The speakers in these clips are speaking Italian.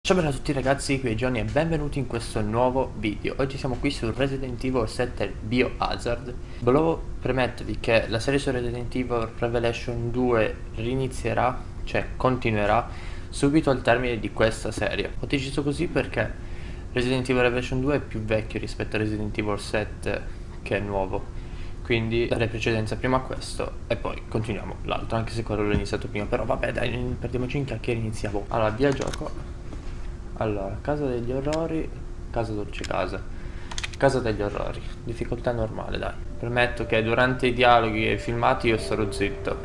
Ciao bella a tutti ragazzi, qui è Johnny e benvenuti in questo nuovo video. Oggi siamo qui su Resident Evil 7 Biohazard. Volevo premettervi che la serie su Resident Evil Revelation 2 rinizierà, cioè continuerà, subito al termine di questa serie. Ho deciso così perché Resident Evil Revelation 2 è più vecchio rispetto a Resident Evil 7 che è nuovo. Quindi darei precedenza prima a questo e poi continuiamo l'altro, anche se quello l'ho iniziato prima. Però vabbè dai, non perdiamoci in chiacchiere, iniziamo. Allora, via gioco. Allora, casa degli orrori, casa dolce casa. Casa degli orrori, difficoltà normale, dai. Permetto che durante i dialoghi e i filmati io sarò zitto.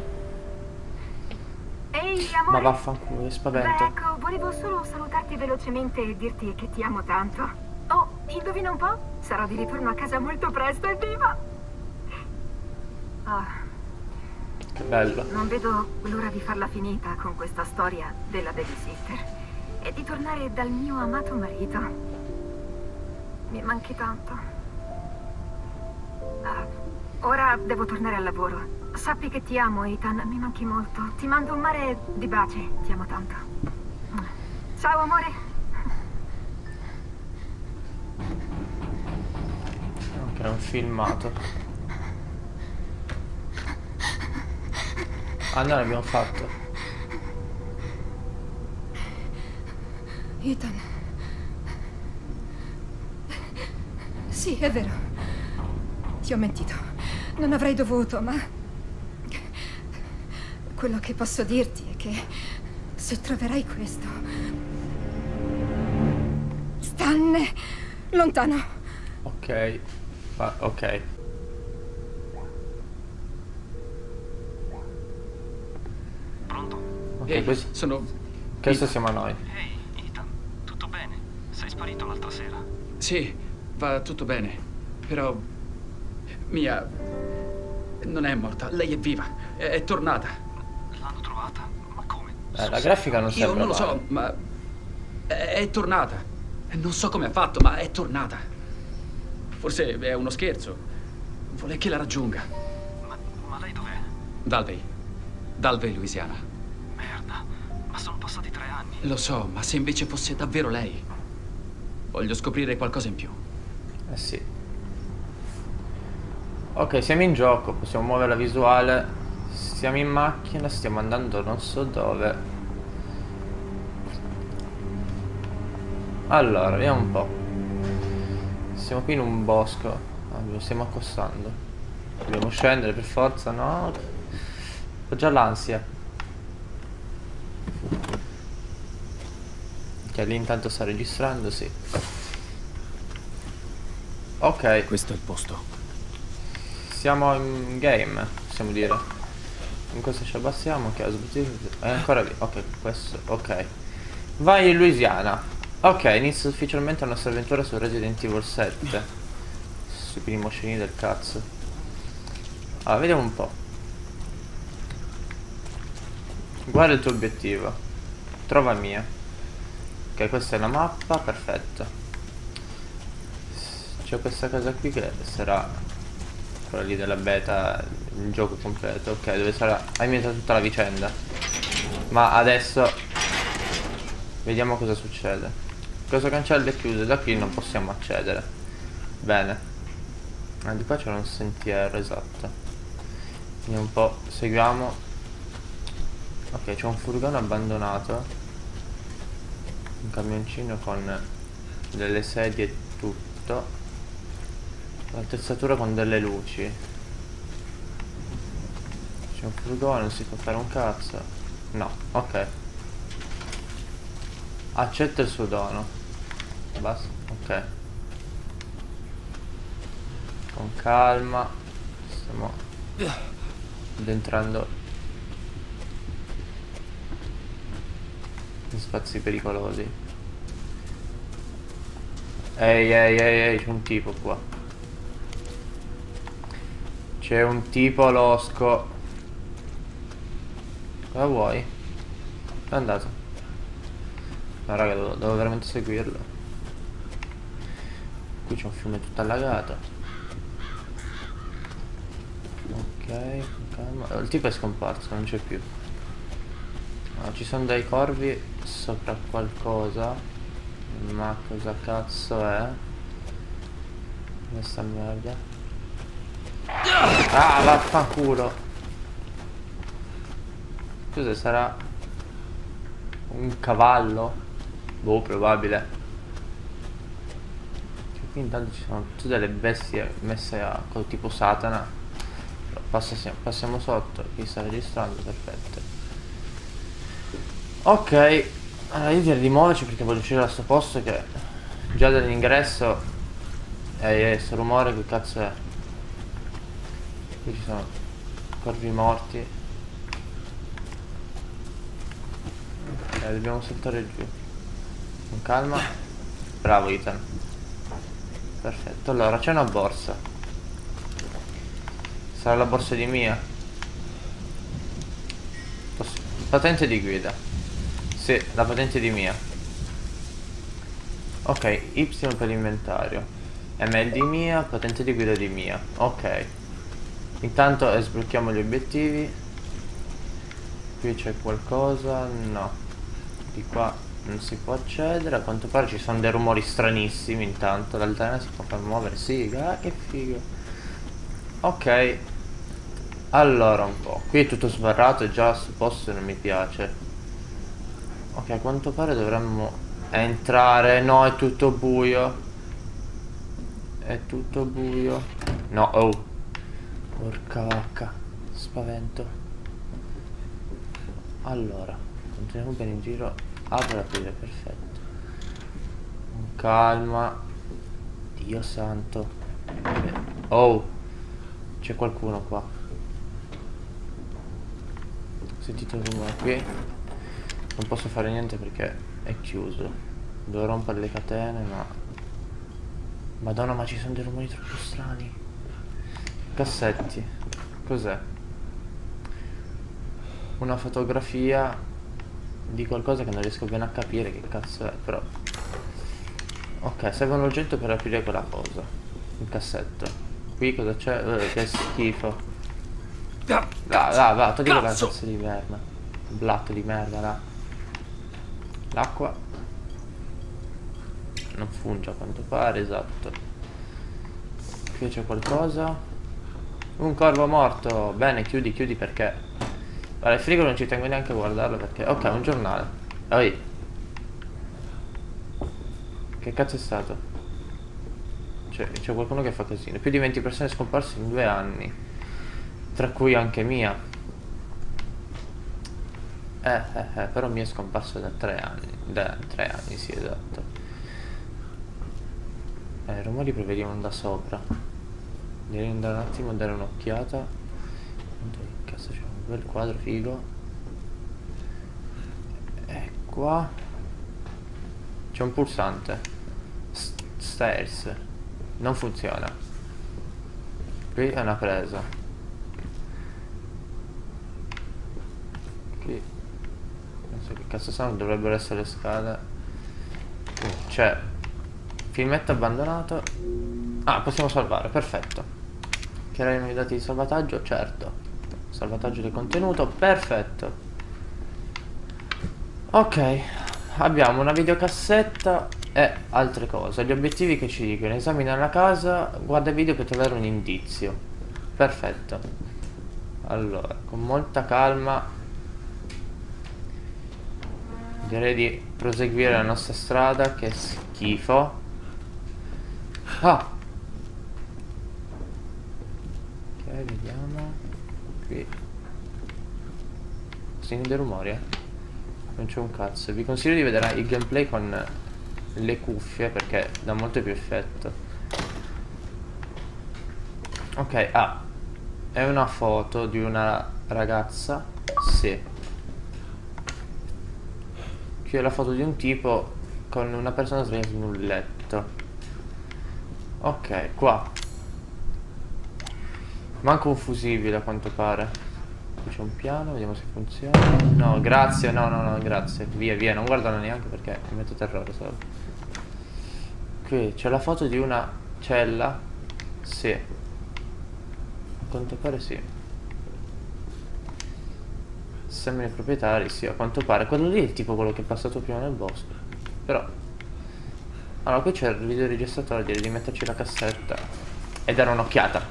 Ehi, Ma amore. vaffanculo, che spavento. Beh, ecco, volevo solo salutarti velocemente e dirti che ti amo tanto. Oh, indovina un po'? Sarò di ritorno a casa molto presto, evviva! Oh, Che bello. non vedo l'ora di farla finita con questa storia della babysitter e di tornare dal mio amato marito. Mi manchi tanto. Ah, ora devo tornare al lavoro. Sappi che ti amo, Ethan, mi manchi molto. Ti mando un mare di baci, ti amo tanto. Ciao, amore. Anche era un filmato. Ah, noi l'abbiamo fatto. Ethan. Sì, è vero. Ti ho mentito. Non avrei dovuto, ma... quello che posso dirti è che se troverai questo... stanne lontano. Ok. Ok. Pronto? Ok, Ehi, questo sono... questo siamo noi. Ehi, Ethan, tutto bene? Sei sparito l'altra sera. Sì, va tutto bene. Però... Mia... non è morta, lei è viva. È tornata. L'hanno trovata? Ma come? La grafica non Io sembra non lo so, male. ma... è tornata. Non so come ha fatto, ma è tornata. Forse è uno scherzo. Vuole che la raggiunga. Ma lei dov'è? Dalvey, Louisiana. Merda, ma sono passati 3 anni. Lo so, ma se invece fosse davvero lei... Voglio scoprire qualcosa in più. Eh sì. Ok, siamo in gioco, possiamo muovere la visuale. Siamo in macchina, stiamo andando non so dove. Allora, vediamo un po'. Siamo qui in un bosco. Lo stiamo accostando. Dobbiamo scendere per forza, no? Ho già l'ansia. Che lì intanto sta registrando, sì. Ok. Questo è il posto. Siamo in game, possiamo dire. In questo ci abbassiamo, ok, è ancora lì, ok, questo, ok. Vai in Louisiana. Ok, inizia ufficialmente la nostra avventura su Resident Evil 7. Stupidi moscerini del cazzo. Allora, vediamo un po'. Guarda il tuo obiettivo. Trova il mio. Ok, questa è la mappa, perfetto. C'è questa casa qui che sarà quella lì della beta, il gioco completo. Ok, dove sarà ambientata tutta la vicenda. Ma adesso vediamo cosa succede. Questo cancello è chiuso, da qui non possiamo accedere. Bene. Di qua c'è un sentiero, esatto. Quindi un po' seguiamo. Ok, c'è un furgone abbandonato. Un camioncino con delle sedie e tutto. L'attrezzatura con delle luci. C'è un furgone, non si può fare un cazzo. No, ok. Accetta il suo dono. Basta, ok. Con calma. Stiamo addentrando in spazi pericolosi. Ehi, c'è un tipo qua. C'è un tipo losco. Cosa vuoi? È andato. No raga, devo veramente seguirlo. Qui c'è un fiume tutto allagato. Ok, con calma. Il tipo è scomparso, non c'è più. No, ci sono dei corvi sopra qualcosa. Ma cosa cazzo è? Questa merda. Ah, vaffanculo. Cos'è? Sarà un cavallo? Boh, probabile. Cioè, qui intanto ci sono tutte delle bestie messe a tipo Satana. Passiamo sotto. Qui sta registrando, perfetto. Ok, allora io direi di muoverci perché voglio uscire da sto posto che già dall'ingresso sto rumore che cazzo è? Qui ci sono corvi morti. Dobbiamo saltare giù con calma. Bravo Ethan. Perfetto, allora c'è una borsa. Sarà la borsa di Mia. Patente di guida. Sì, la patente di Mia. Ok, Y per l'inventario. ML di Mia, patente di guida di Mia. Ok. Intanto sblocchiamo gli obiettivi. Qui c'è qualcosa? No. Di qua non si può accedere. A quanto pare ci sono dei rumori stranissimi. Intanto l'altana si può far muovere. Sì, ah, che figo. Ok. Allora un po'. Qui è tutto sbarrato e già sul posto non mi piace. Ok, a quanto pare dovremmo entrare. No, è tutto buio. È tutto buio. No, oh. Porca vacca. Spavento. Allora, continuiamo bene in giro. Apro e aprire, perfetto. Con calma. Dio santo. Oh, c'è qualcuno qua. Ho sentito il rumore qui. Non posso fare niente perché è chiuso. Devo rompere le catene, ma... Madonna, ma ci sono dei rumori troppo strani. Cassetti. Cos'è? Una fotografia di qualcosa che non riesco bene a capire che cazzo è, però... Ok, serve un oggetto per aprire quella cosa. Un cassetto. Qui cosa c'è? Che schifo. Va, togli quella cazzo di merda. Blatto di merda, là. L'acqua non funge a quanto pare, esatto. Qui c'è qualcosa. Un corvo morto. Bene, chiudi perché... Allora, il frigo non ci tengo neanche a guardarlo perché... Ok, un giornale. Oi. Che cazzo è stato? C'è qualcuno che fa casino. Più di 20 persone scomparse in 2 anni. Tra cui anche Mia. Però Mia è scomparso da 3 anni. Da 3 anni, sì, esatto. I rumori proveniamo da sopra. Direi di andare un attimo a dare un'occhiata. Che cazzo c'è? Un bel quadro figo. E qua c'è un pulsante. Stairs. Non funziona. Qui è una presa. Qui non so che cazzo sono, dovrebbero essere le scale. C'è filmetto abbandonato. Ah, possiamo salvare, perfetto. Chiarire i dati di salvataggio, certo. Salvataggio del contenuto, perfetto. Ok, abbiamo una videocassetta e altre cose. Gli obiettivi che ci dicono: esamina la casa, guarda video per trovare un indizio. Perfetto. Allora, con molta calma direi di proseguire la nostra strada. Che schifo. Ah, ok, vediamo. Qui senti dei rumori, non c'è un cazzo. Vi consiglio di vedere il gameplay con le cuffie perché dà molto più effetto. Ok, ah, è una foto di una ragazza. Sì. Qui è la foto di un tipo con una persona sdraiata in un letto. Ok, qua manca un fusibile a quanto pare. Qui c'è un piano, vediamo se funziona. No, grazie, no, grazie. Via, non guardano neanche perché mi metto terrore solo. Qui c'è la foto di una cella. Sì. A quanto pare sì. Esamina i proprietari, sì, a quanto pare. Quello lì è tipo quello che è passato prima nel bosco. Però... allora, qui c'è il videoregistratore, direi di metterci la cassetta e dare un'occhiata.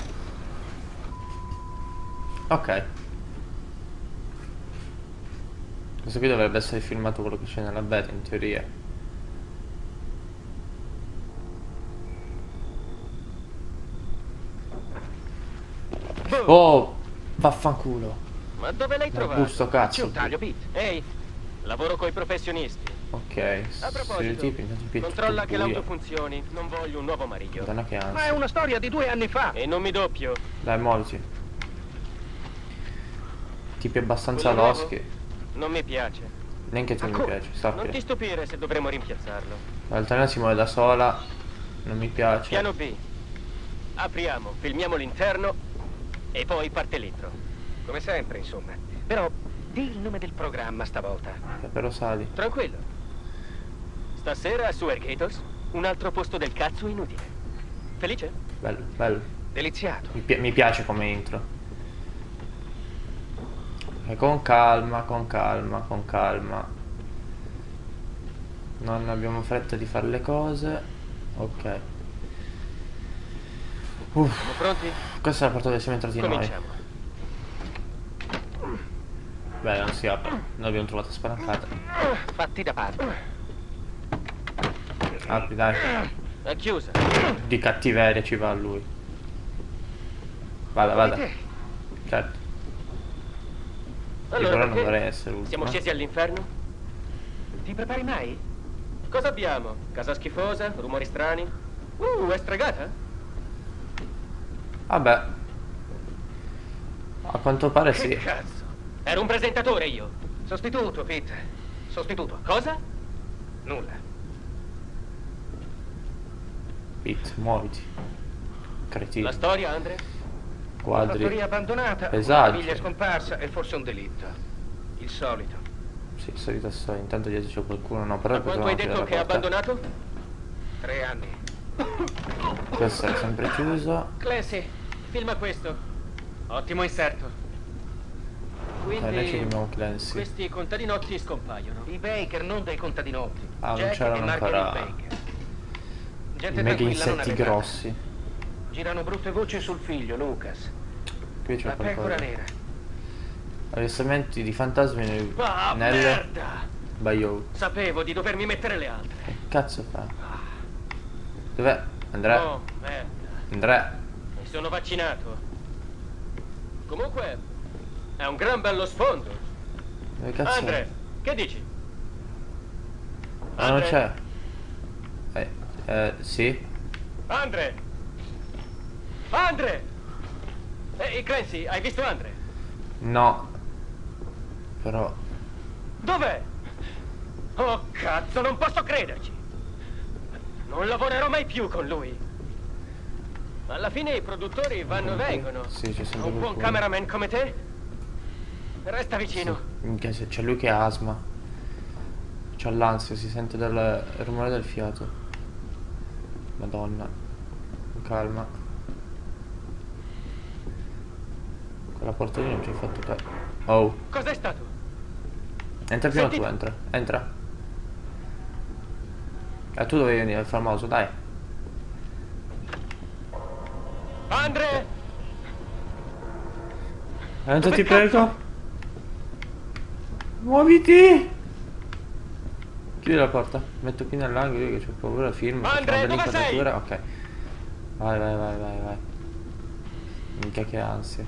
Ok. Questo qui dovrebbe essere filmato quello che c'è nella beta, in teoria. Oh, vaffanculo. Ma dove l'hai trovato? Busto cazzo. C'è un taglio, Pete. Ehi, lavoro coi professionisti. Ok, A proposito, stereotipi, controlla che l'auto l'auto funzioni. Non voglio un nuovo mariglio. Madonna che Ma è ansia. una storia di 2 anni fa. E non mi doppio. Dai, muoviti. Tipi abbastanza Quello nuovo? loschi. Non mi piace. Neanche tu mi Come? piaci, Non sappia. ti stupire se dovremo rimpiazzarlo. L'altra si muove da sola. Non mi piace. Piano B. Apriamo, filmiamo l'interno e poi parte l'intro. Come sempre, insomma. Però di il nome del programma stavolta. Però sali. Tranquillo. Stasera su Air Gators, un altro posto del cazzo inutile. Felice? Bello, bello. Deliziato. Mi piace come intro. E con calma, con calma, con calma. Non abbiamo fretta di fare le cose. Ok. Siamo pronti? Questa è la porta dove siamo entrati noi. Cominciamo. Beh, non si apre. Noi l'abbiamo trovata spalancata. Fatti da parte. Apri, dai. È chiusa. Di cattiveria ci va lui. Vada, vada. Certo. Io Allora, però non perché dovrei essere ultimo. siamo scesi all'inferno? Ti prepari mai? Cosa abbiamo? Casa schifosa? Rumori strani? È stregata? Vabbè. A quanto pare Che sì. cazzo? Ero un presentatore io. Sostituto, Pete. Sostituto. Cosa? Nulla. Pete, muoviti. Cretino. La storia, Andre? Quadri. Fattoria abbandonata, Esatto. una famiglia scomparsa e forse un delitto. Il solito. Sì, solita storia. Intanto dietro c'è qualcuno. No, però Da quanto hai detto che è abbandonato? 3 anni. Questo è sempre chiuso. Clancy, filma questo. Ottimo inserto. Noi ci Quindi chiamiamo Clancy. questi contadinotti scompaiono. I Baker, non dei contadinotti. Ah, non Jack c'erano e Marguerite ancora Baker. i Gente mega tranquilla, non insetti arretrata. grossi. Girano brutte voci sul figlio, Lucas. Qui c'è La pecora qualcosa. nera. Avvistamenti di fantasmi Ah, nel merda! Bayou. Sapevo di dovermi mettere le altre. Che cazzo fa? Dov'è? Andrea? Oh, merda. Andrea? Mi sono vaccinato. Comunque, è un gran bello sfondo. Dove cazzo è? Andre, che dici? Ma non Andre? c'è. Sì. Andre! Andre! Ehi, Clancy, hai visto Andre? No. Però. Dov'è? Oh, cazzo, non posso crederci. Non lavorerò mai più con lui. Alla fine i produttori vanno e vengono. Sì, c'è sempre Un buon qualcuno. cameraman come te? Resta vicino. Minchia, se c'è lui che ha asma. C'ha l'ansia, si sente dal rumore del fiato. Madonna. Con calma. Quella porta lì non ci hai fatto caso. Oh. Cos'è stato? Entra prima tu, Sentite. entra. Entra. Tu dovevi venire, il famoso, dai. Andre! Entra, ti Dove cazzo? prego. Muoviti. Chiudi la porta. Metto qui nell'angolo io che ho paura, film. Andre, facciamo dove sei? dell'inquadratura. Ok. Vai, vai, vai, vai, vai. Minchia che ansia.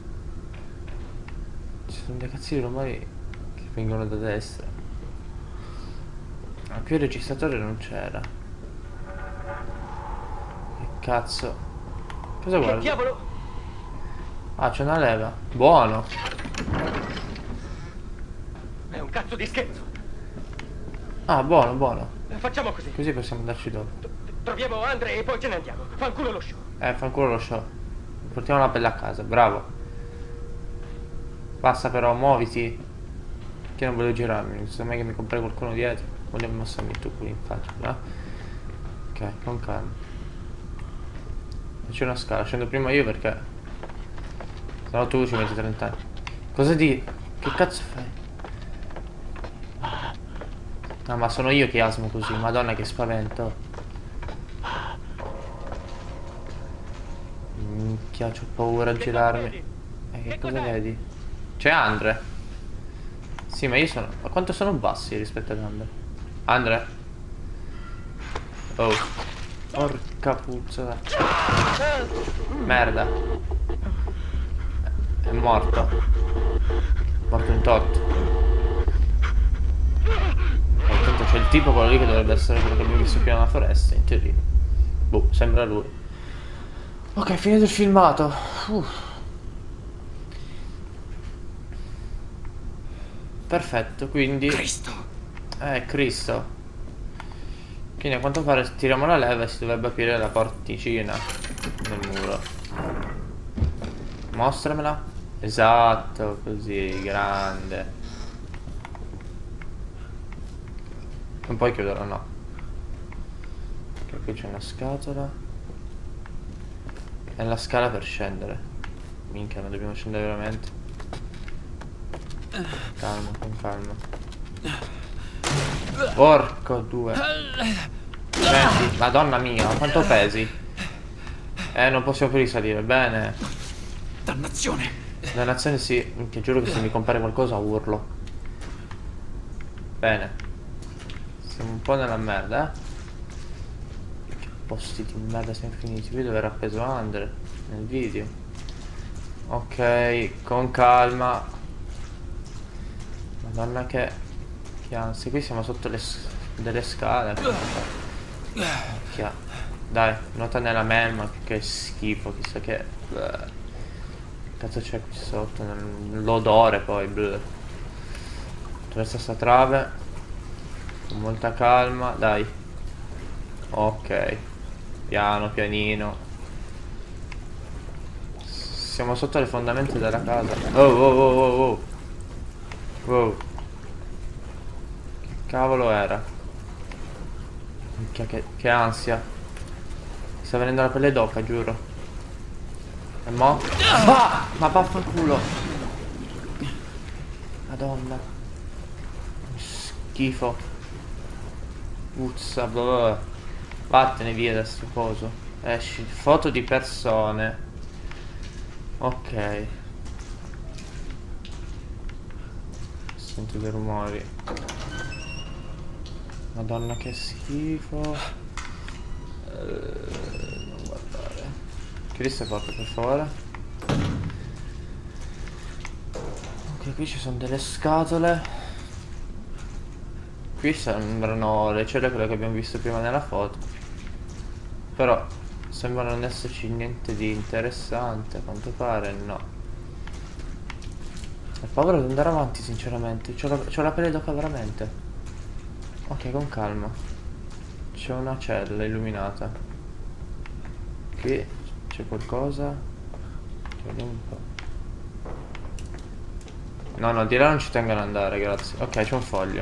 Ci sono dei cazzi di rumori che vengono da destra. Ma qui il registratore non c'era. Che cazzo. Cosa Che guardi? diavolo? Ah, c'è una leva. Buono. È un cazzo di scherzo. Ah, buono, buono. Facciamo così. Così possiamo andarci dopo. Troviamo Andre e poi ce ne andiamo. Fanculo lo show. Fanculo lo show. Portiamo la pelle a casa, bravo. Basta però, muoviti. Che non voglio girarmi. Non so mai che mi comprai qualcuno dietro. Vogliamo mostrarmi tu qui in faccia, no? Ok, con calma. C'è una scala, scendo prima io perché sennò tu ci metti 30 anni. Cosa di... Che cazzo fai? No, ma sono io che asmo così. Madonna che spavento. Minchia, c'ho paura a girarmi. Che cosa vedi? C'è Andre. Sì, ma io sono... Ma quanto sono bassi rispetto ad Andre? Andre? Oh. Porca puzza. Merda. È morto. Morto in tot. Intanto c'è il tipo, quello lì che dovrebbe essere quello che abbiamo visto prima nella foresta, in teoria. Boh, sembra lui. Ok, finito il filmato. Perfetto, quindi... Cristo! Cristo. Quindi a quanto pare tiriamo la leva e si dovrebbe aprire la porticina nel muro. Mostramela. Esatto, così, grande. Non puoi chiuderla, no. Ok, qui c'è una scatola. E la scala per scendere. Minchia, ma dobbiamo scendere veramente. Calma, con calma. Porco due. Senti, madonna mia, quanto pesi? Non possiamo più risalire, bene. Dannazione! Dannazione sì, ti giuro che se mi compare qualcosa urlo. Bene. Siamo un po' nella merda, Che posti di merda siamo finiti. Qui dove era appeso Andre nel video. Ok, con calma. Madonna che ansia. Qui siamo sotto delle scale. Dai, nota nella melma. Che schifo, chissà che cazzo c'è qui sotto. L'odore poi. Attraverso sta trave con molta calma, dai. Ok. Piano, pianino. Siamo sotto le fondamenta della casa. Oh. Wow. Che cavolo era? Minchia, che ansia. Mi sta venendo la pelle d'oca, giuro. E mo? Ma vaffanculo. Madonna. Schifo. Puzza, blah. Vattene via da sto coso. Esci. Foto di persone. Ok. Sento dei rumori. Madonna che schifo. Non guardare. Chiudi queste porte per favore. Ok, qui ci sono delle scatole. Qui sembrano le celle quelle che abbiamo visto prima nella foto. Però sembra non esserci niente di interessante. A quanto pare no. Ho paura di andare avanti sinceramente. C'ho la pelle d'oca veramente. Ok, con calma. C'è una cella illuminata. Qui c'è qualcosa. Vediamo un po'. No, di là non ci tengo ad andare, grazie. Ok, c'è un foglio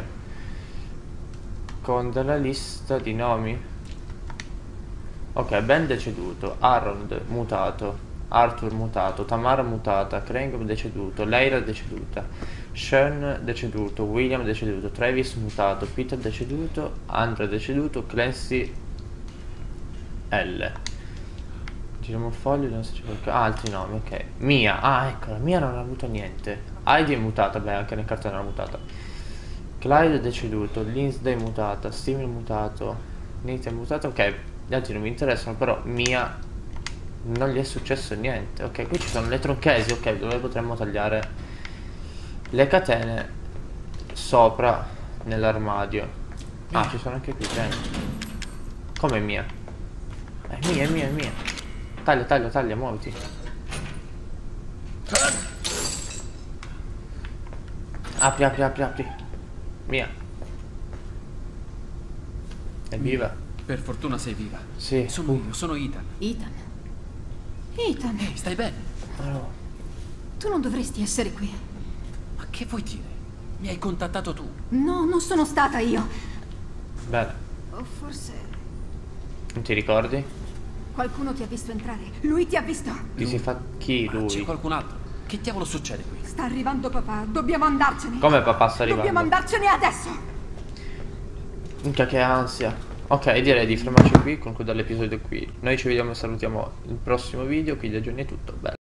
con della lista di nomi. Ok, Ben deceduto, Harold mutato, Arthur mutato, Tamara mutata, Craig deceduto, Leila deceduta, Sean deceduto, William deceduto, Travis mutato, Peter deceduto, Andre deceduto, Clancy L. Giriamo il foglio, non so se c'è qualcosa. Altri nomi, ok. Mia, eccola, Mia non ha avuto niente. Heidi è mutata, beh, anche nel cartone era mutata. Clyde è deceduto, Lindsay è mutata, Steven è mutato, Nate è mutato, ok, gli altri non mi interessano, però Mia non gli è successo niente. Ok, qui ci sono le tronchesi, ok, dove potremmo tagliare le catene sopra nell'armadio. Ci sono anche qui, bene. Come Mia? È mia. Taglia, muoviti. Apri. Mia. È viva? Per fortuna sei viva. Sì. Sono Ethan. Ethan, Stai bene? Oh. tu non dovresti essere qui. Ma che vuoi dire? Mi hai contattato tu. No, non sono stata io. Bene. O forse Non ti ricordi? qualcuno ti ha visto entrare. Lui ti ha visto. Chi si fa... Chi Ma lui? c'è qualcun altro? Che diavolo succede qui? Sta arrivando papà, dobbiamo andarcene. Come papà sta arrivando? Dobbiamo andarcene adesso. Minchia che ansia. Ok, direi di fermarci qui, concludere l'episodio qui. Noi ci vediamo e salutiamo il prossimo video, qui da Johnny è tutto, bello.